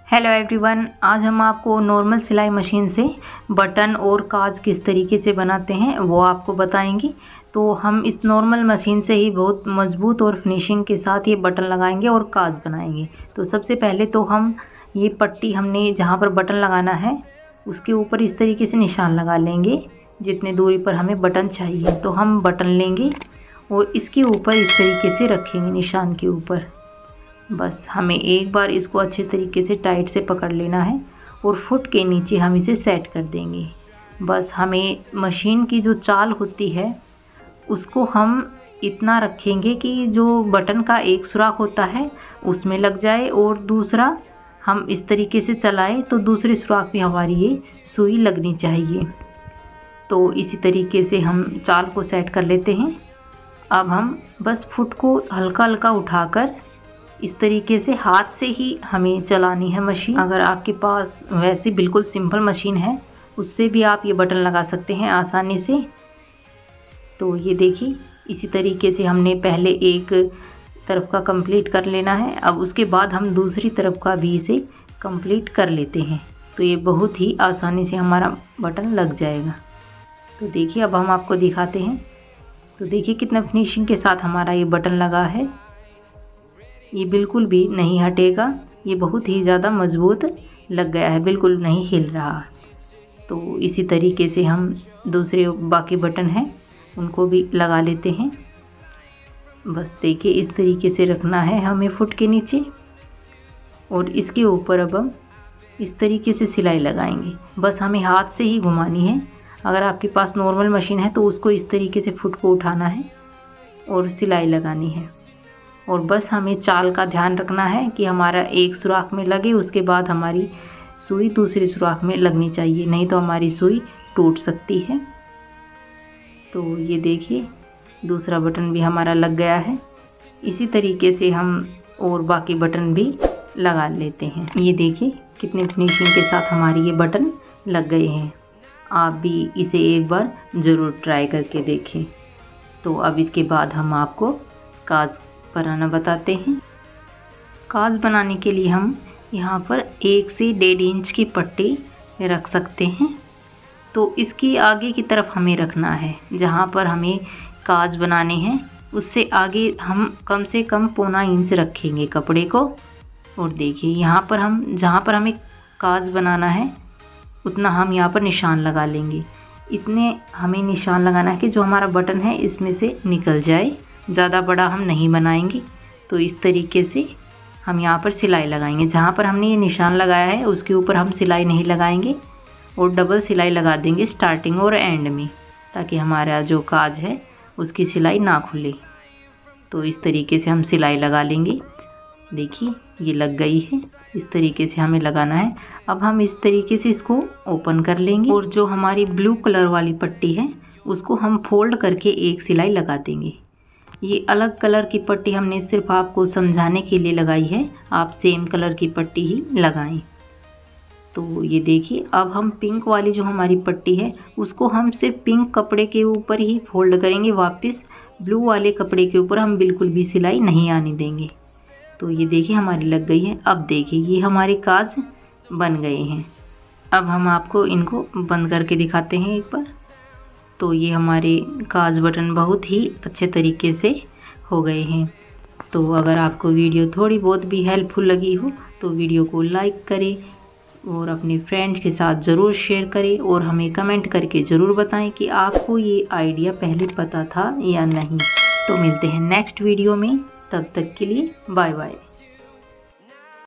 Hello everyone, आज हम आपको नॉर्मल सिलाई मशीन से बटन और काज किस तरीके से बनाते हैं वो आपको बताएंगे। तो हम इस नॉर्मल मशीन से ही बहुत मज़बूत और फिनिशिंग के साथ ये बटन लगाएंगे और काज बनाएंगे। तो सबसे पहले तो हम ये पट्टी हमने जहाँ पर बटन लगाना है उसके ऊपर इस तरीके से निशान लगा लेंगे जितने दूरी पर हमें बटन चाहिए। तो हम बटन लेंगे और इसके ऊपर इस तरीके से रखेंगे निशान के ऊपर। बस हमें एक बार इसको अच्छे तरीके से टाइट से पकड़ लेना है और फुट के नीचे हम इसे सेट कर देंगे। बस हमें मशीन की जो चाल होती है उसको हम इतना रखेंगे कि जो बटन का एक सुराख होता है उसमें लग जाए और दूसरा हम इस तरीके से चलाएं तो दूसरे सुराख में हमारी ये सुई लगनी चाहिए। तो इसी तरीके से हम चाल को सेट कर लेते हैं। अब हम बस फुट को हल्का हल्का उठाकर इस तरीके से हाथ से ही हमें चलानी है मशीन। अगर आपके पास वैसे बिल्कुल सिंपल मशीन है उससे भी आप ये बटन लगा सकते हैं आसानी से। तो ये देखिए इसी तरीके से हमने पहले एक तरफ का कंप्लीट कर लेना है। अब उसके बाद हम दूसरी तरफ का भी इसे कंप्लीट कर लेते हैं। तो ये बहुत ही आसानी से हमारा बटन लग जाएगा। तो देखिए अब हम आपको दिखाते हैं। तो देखिए कितना फिनिशिंग के साथ हमारा ये बटन लगा है। ये बिल्कुल भी नहीं हटेगा, ये बहुत ही ज़्यादा मज़बूत लग गया है, बिल्कुल नहीं हिल रहा। तो इसी तरीके से हम दूसरे बाकी बटन हैं उनको भी लगा लेते हैं। बस देखिए इस तरीके से रखना है हमें फुट के नीचे और इसके ऊपर अब हम इस तरीके से सिलाई लगाएंगे। बस हमें हाथ से ही घुमानी है। अगर आपके पास नॉर्मल मशीन है तो उसको इस तरीके से फुट को उठाना है और सिलाई लगानी है। और बस हमें चाल का ध्यान रखना है कि हमारा एक सुराख में लगे, उसके बाद हमारी सुई दूसरी सुराख में लगनी चाहिए, नहीं तो हमारी सुई टूट सकती है। तो ये देखिए दूसरा बटन भी हमारा लग गया है। इसी तरीके से हम और बाकी बटन भी लगा लेते हैं। ये देखिए कितने फिनिशिंग के साथ हमारी ये बटन लग गए हैं। आप भी इसे एक बार ज़रूर ट्राई करके देखें। तो अब इसके बाद हम आपको काज बनाना बताते हैं। काज बनाने के लिए हम यहाँ पर 1 से 1.5 इंच की पट्टी रख सकते हैं। तो इसकी आगे की तरफ हमें रखना है, जहाँ पर हमें काज बनाने हैं उससे आगे हम कम से कम 0.25 इंच रखेंगे कपड़े को। और देखिए यहाँ पर हम जहाँ पर हमें काज बनाना है उतना हम यहाँ पर निशान लगा लेंगे। इतने हमें निशान लगाना है कि जो हमारा बटन है इसमें से निकल जाए, ज़्यादा बड़ा हम नहीं बनाएंगे। तो इस तरीके से हम यहाँ पर सिलाई लगाएंगे। जहाँ पर हमने ये निशान लगाया है उसके ऊपर हम सिलाई नहीं लगाएंगे और डबल सिलाई लगा देंगे स्टार्टिंग और एंड में, ताकि हमारा जो काज है उसकी सिलाई ना खुले। तो इस तरीके से हम सिलाई लगा लेंगे। देखिए ये लग गई है, इस तरीके से हमें लगाना है। अब हम इस तरीके से इसको ओपन कर लेंगे और जो हमारी ब्लू कलर वाली पट्टी है उसको हम फोल्ड करके एक सिलाई लगा देंगे। ये अलग कलर की पट्टी हमने सिर्फ आपको समझाने के लिए लगाई है, आप सेम कलर की पट्टी ही लगाएं। तो ये देखिए अब हम पिंक वाली जो हमारी पट्टी है उसको हम सिर्फ पिंक कपड़े के ऊपर ही फोल्ड करेंगे, वापस ब्लू वाले कपड़े के ऊपर हम बिल्कुल भी सिलाई नहीं आने देंगे। तो ये देखिए हमारी लग गई है। अब देखिए ये हमारे काज बन गए हैं। अब हम आपको इनको बंद करके दिखाते हैं एक बार। तो ये हमारे काज बटन बहुत ही अच्छे तरीके से हो गए हैं। तो अगर आपको वीडियो थोड़ी बहुत भी हेल्पफुल लगी हो तो वीडियो को लाइक करें और अपने फ्रेंड्स के साथ ज़रूर शेयर करें और हमें कमेंट करके ज़रूर बताएं कि आपको ये आइडिया पहले पता था या नहीं। तो मिलते हैं नेक्स्ट वीडियो में, तब तक के लिए बाय बाय।